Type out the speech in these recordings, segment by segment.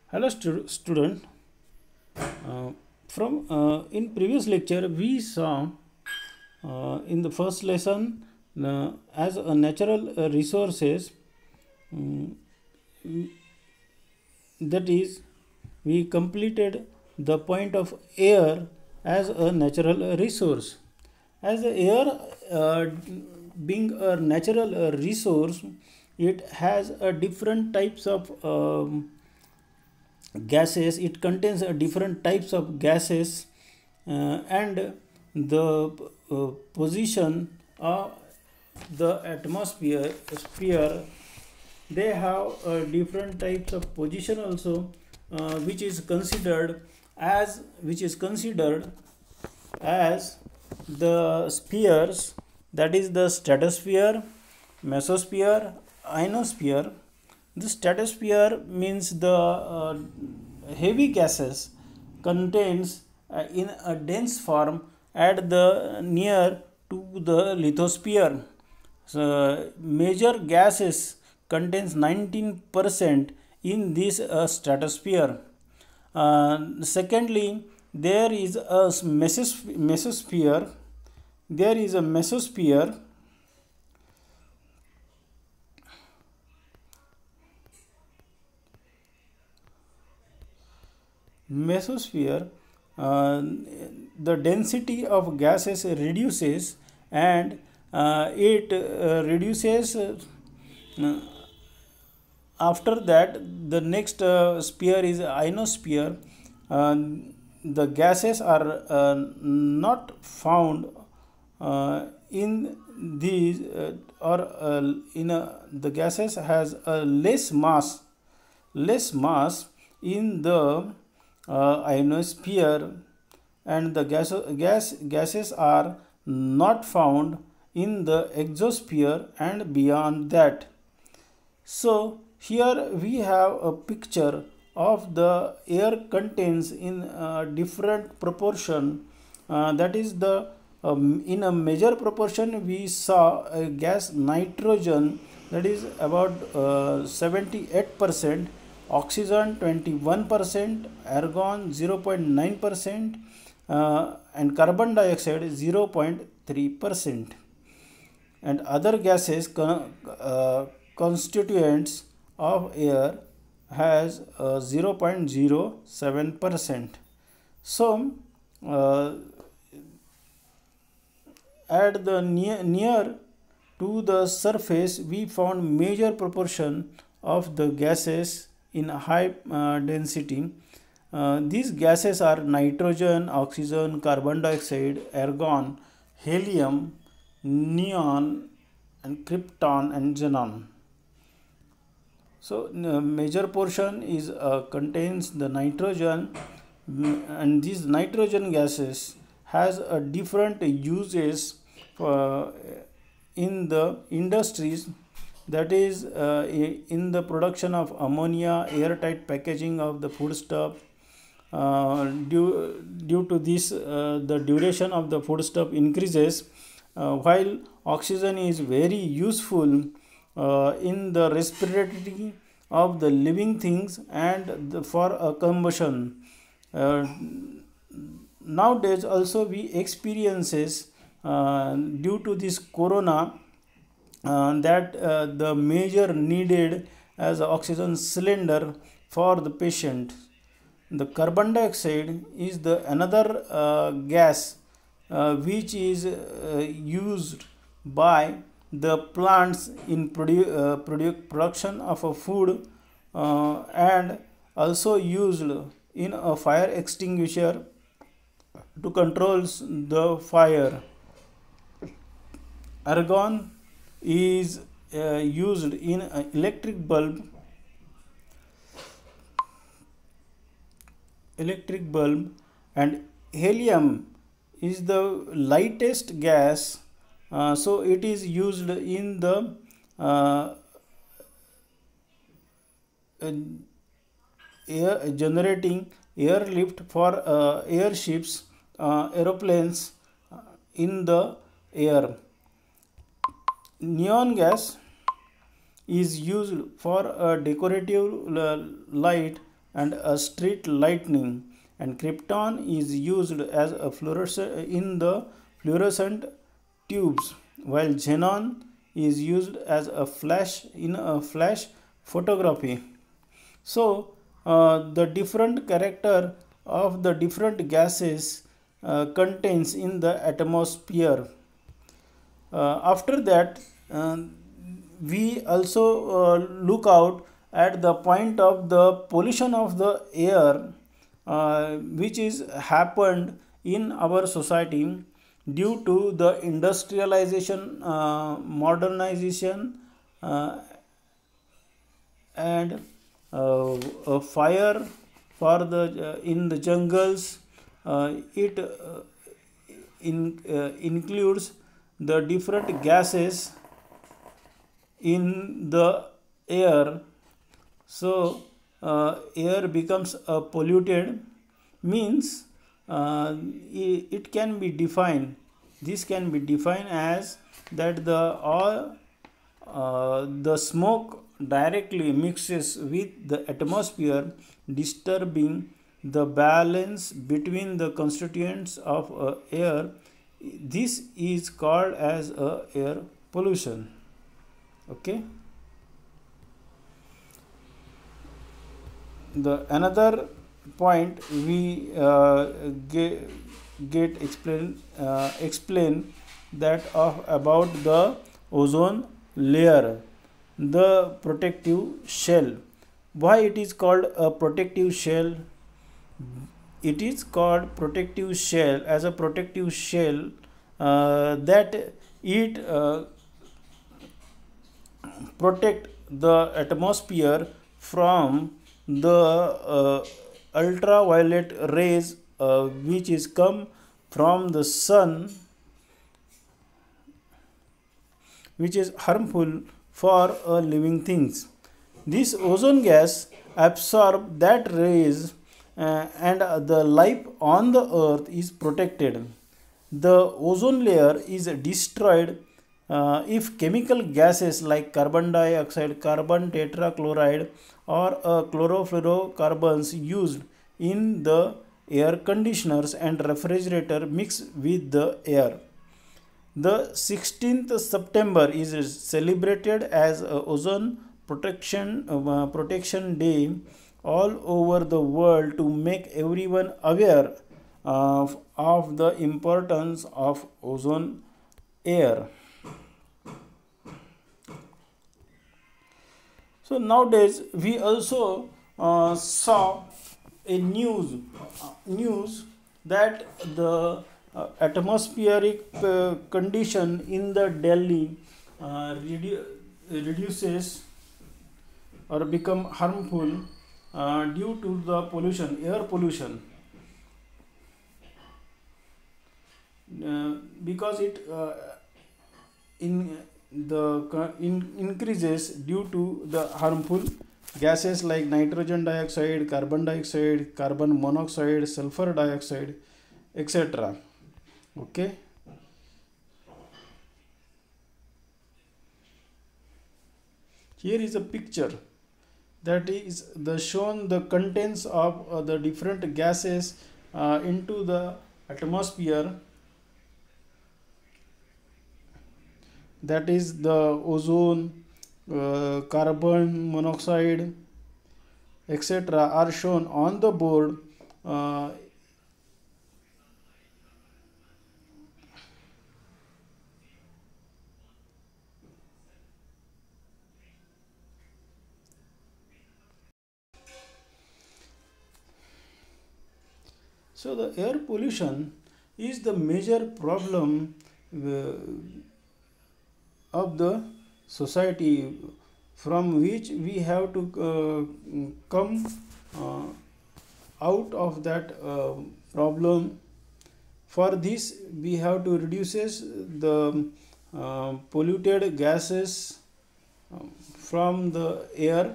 Hello student. From in previous lecture we saw in the first lesson as a natural resources, um, that is we completed the point of air as a natural resource. As the air being a natural resource, it has a different types of gases. It contains different types of gases, and the position of the atmosphere sphere, they have different types of position also, which is considered as the spheres, that is the stratosphere, mesosphere, ionosphere. The stratosphere means the heavy gases contains in a dense form at the near to the lithosphere. So, major gases contains 19% in this stratosphere. Secondly, there is a mesosphere. There is a mesosphere. The density of gases reduces, and it reduces. After that, the next sphere is ionosphere. uh, the gases are not found in these or in a, the gases has a less mass in the ionosphere, and the gases are not found in the exosphere and beyond that. So here we have a picture of the air contains in different proportion. That is the in a major proportion we saw a gas nitrogen, that is about 78%, oxygen 21%, argon 0.9%, and carbon dioxide 0.3%, and other gases constituents of air has 0.07%. So at the near to the surface we found major proportion of the gases in high density. These gases are nitrogen, oxygen, carbon dioxide, argon, helium, neon, and krypton and xenon. So major portion is contains the nitrogen, and these nitrogen gases has a different uses in the industries, that is in the production of ammonia, airtight packaging of the foodstuff. Due to this, the duration of the foodstuff increases, while oxygen is very useful in the respiratory of the living things and for combustion. Nowadays also we experiences due to this corona, that the major needed as oxygen cylinder for the patient. The carbon dioxide is the another gas which is used by the plants in production of a food, and also used in a fire extinguisher to control the fire. Argon is used in electric bulb, and helium is the lightest gas, so it is used in the uh, air generating airlift for airships, aeroplanes in the air. Neon gas is used for a decorative light and a street lightning, and krypton is used as a fluorescent in the fluorescent tubes, while xenon is used as a flash in a flash photography. So the different character of the different gases contains in the atmosphere. After that, we also look out at the point of the pollution of the air, which is happened in our society due to the industrialization, modernization, and a fire for the in the jungles. It includes the different gases in the air. So air becomes polluted, means it can be defined, this can be defined as that the smoke directly mixes with the atmosphere, disturbing the balance between the constituents of air. This is called as air pollution. Okay. The another point we get explain that of about the ozone layer, the protective shell. Why it is called a protective shell? It is called protective shell as a protective shell that it protect the atmosphere from the ultraviolet rays which is come from the sun, which is harmful for living things. This ozone gas absorb that rays and the life on the earth is protected. The ozone layer is destroyed if chemical gases like carbon dioxide, carbon tetrachloride, or chlorofluorocarbons used in the air conditioners and refrigerator mix with the air. The 16th September is celebrated as Ozone Protection Day all over the world to make everyone aware of the importance of ozone air. So nowadays we also saw a news that the atmospheric condition in the Delhi reduces or become harmful due to the pollution, air pollution, because it increases due to the harmful gases like nitrogen dioxide, carbon monoxide, sulfur dioxide, etc. Okay. Here is a picture that is shown the contents of the different gases into the atmosphere, that is the ozone, carbon monoxide, etc. are shown on the board. So the air pollution is the major problem of the society, from which we have to come out of that problem. For this we have to reduce the polluted gases from the air.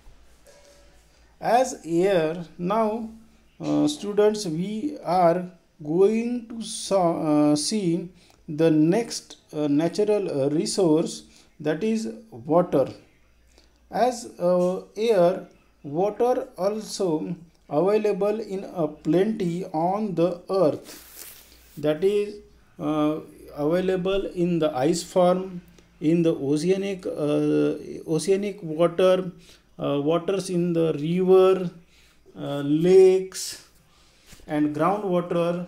As air now, students, we are going to see the next natural resource, that is water. As air water also available in a plenty on the earth, that is available in the ice form, in the oceanic water, waters in the river, lakes and groundwater.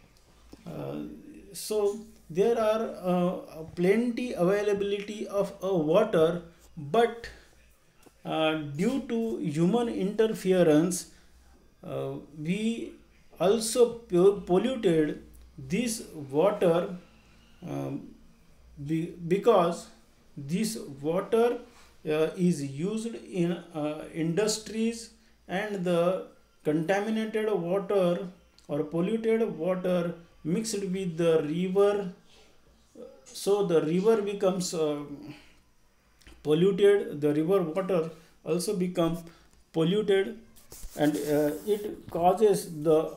So there are plenty availability of water, but due to human interference, we also polluted this water, because this water is used in industries, and the contaminated water or polluted water mixed with the river, so the river becomes polluted, the river water also become polluted, and it causes the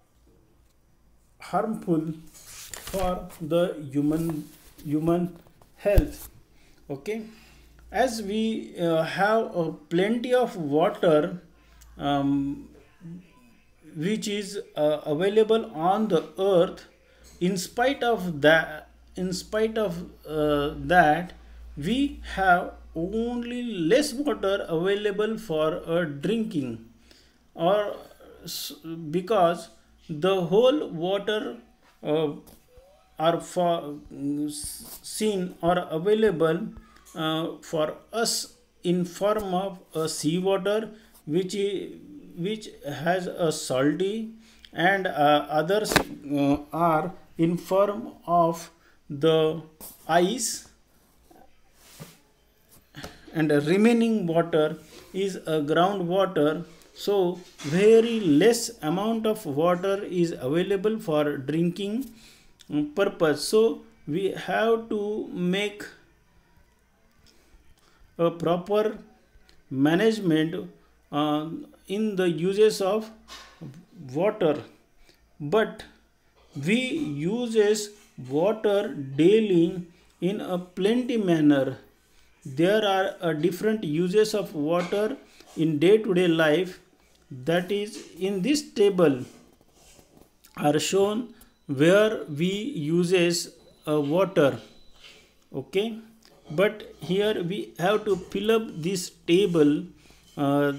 harmful for the human health. Okay, as we have plenty of water, um, which is available on the earth, in spite of that we have only less water available for drinking, or because the whole water uh, are for seen or available for us in form of seawater, which has a salty, and others are in form of the ice, and the remaining water is a groundwater. So very less amount of water is available for drinking purpose. So we have to make a proper management in the uses of water, but we uses water daily in a plenty manner. There are different uses of water in day-to-day life, that is in this table are shown where we uses water. Okay, but here we have to fill up this table uh,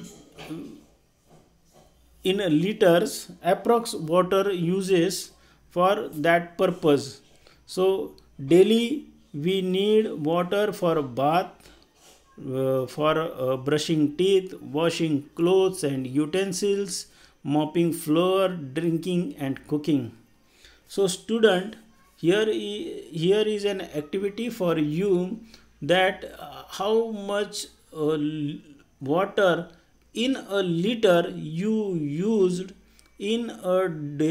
in liters approx water uses for that purpose. So daily we need water for bath, for brushing teeth, washing clothes and utensils, mopping floor, drinking and cooking. So student, here is an activity for you, that how much water in a liter you used in a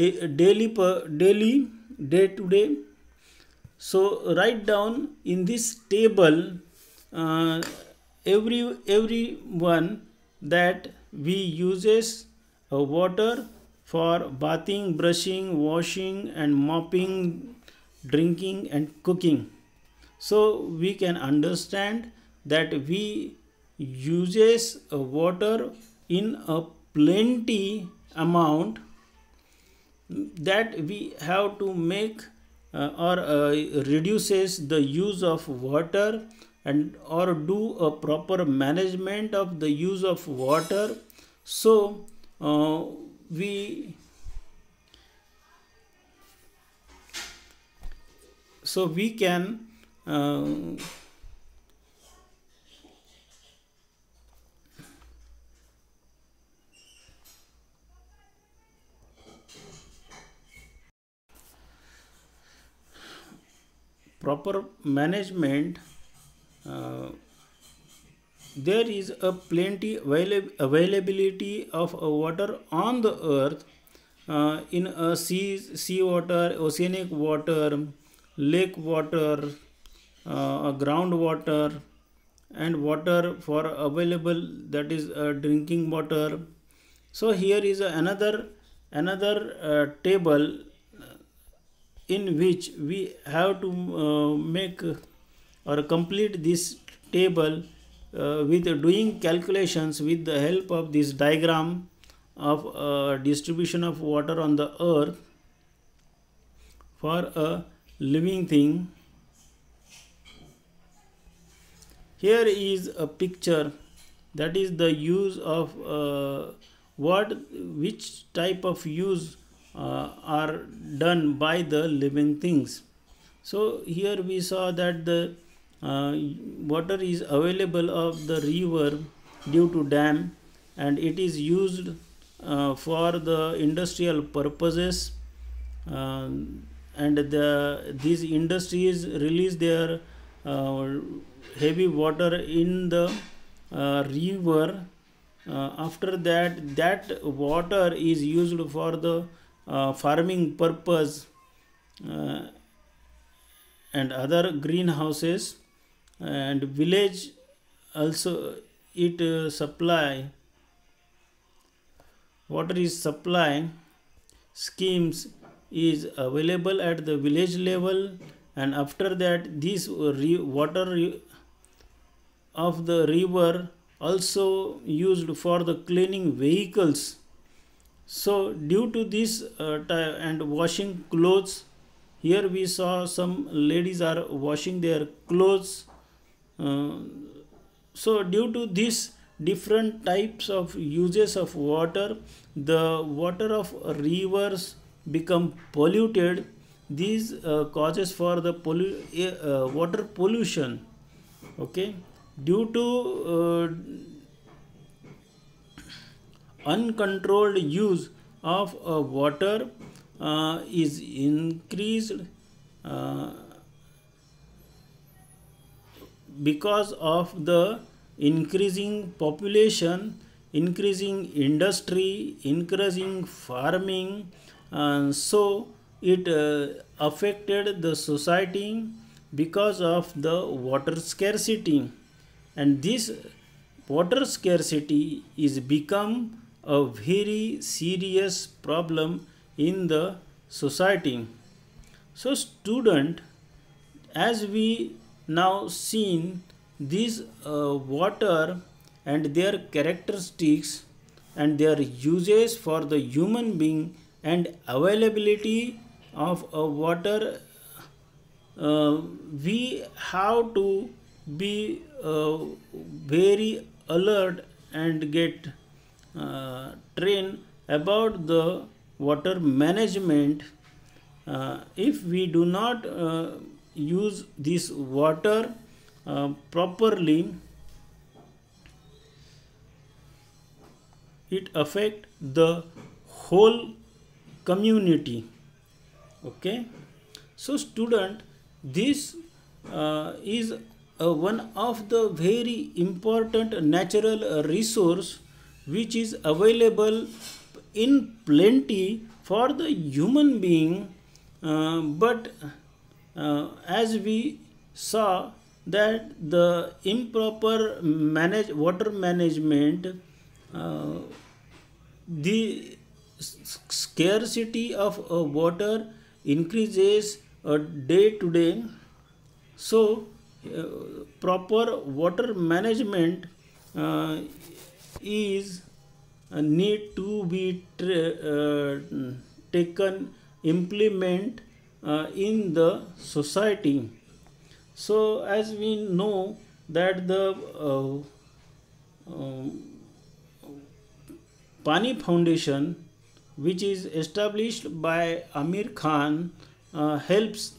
daily day to day. So write down in this table uh, every one that we uses water for bathing, brushing, washing and mopping, drinking and cooking. So we can understand that we uses water in a plenty amount, that we have to make or reduces the use of water, and or do a proper management of the use of water. So we can uh, proper management. There is a plenty availability of water on the earth, in sea water, oceanic water, lake water, groundwater, and water for available, that is drinking water. So here is another table in which we have to make or complete this table with doing calculations with the help of this diagram of distribution of water on the earth for a living thing. Here is a picture, that is the use of which type of use are done by the living things. So here we saw that the water is available of the river due to dam, and it is used for the industrial purposes, and these industries release their heavy water in the river. After that water is used for the farming purpose and other greenhouses, and village also it supply water is supply schemes is available at the village level, and after that this water of the river also used for the cleaning vehicles. So due to this and washing clothes, here we saw some ladies are washing their clothes. So due to this different types of uses of water, the water of rivers become polluted. These causes for the water pollution. Okay, due to uncontrolled use of water is increased because of the increasing population, increasing industry, increasing farming, so it affected the society because of the water scarcity, and this water scarcity is become a very serious problem in the society. So student, as we now seen this water and their characteristics and their uses for the human being and availability of water, we have to be very alert and get trained about the water management. If we do not use this water properly, it affect the whole community. Okay, so student, this is one of the very important natural resource which is available in plenty for the human being, but as we saw that the improper water management, the scarcity of water increases day to day. So proper water management is need to be taken implement in the society. So as we know that the Pani Foundation, which is established by Amir Khan, helps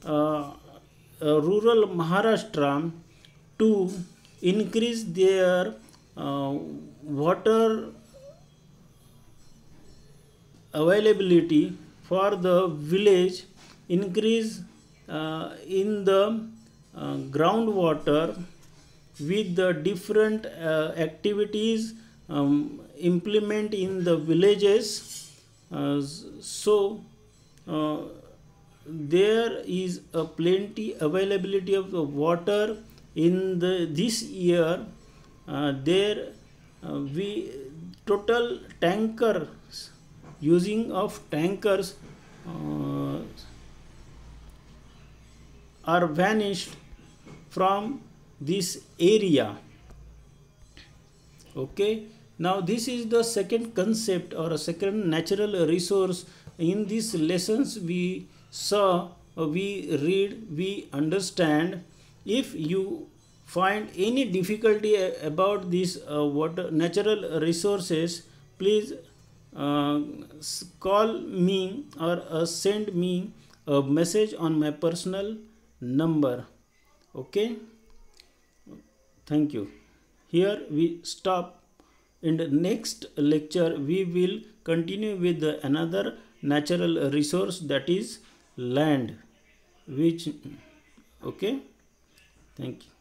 rural Maharashtra to increase their water availability for the village, increase in the groundwater with the different activities implement in the villages. So there is a plenty availability of the water in this year. There we total tankers, using of tankers are vanished from this area. Okay, now this is the second concept or a second natural resource. In these lessons we saw, we read, we understand. If you find any difficulty about these water natural resources, please uh, call me or send me a message on my personal number. Okay, thank you. Here we stop. In the next lecture, we will continue with another natural resource, that is land. Which, okay, thank you.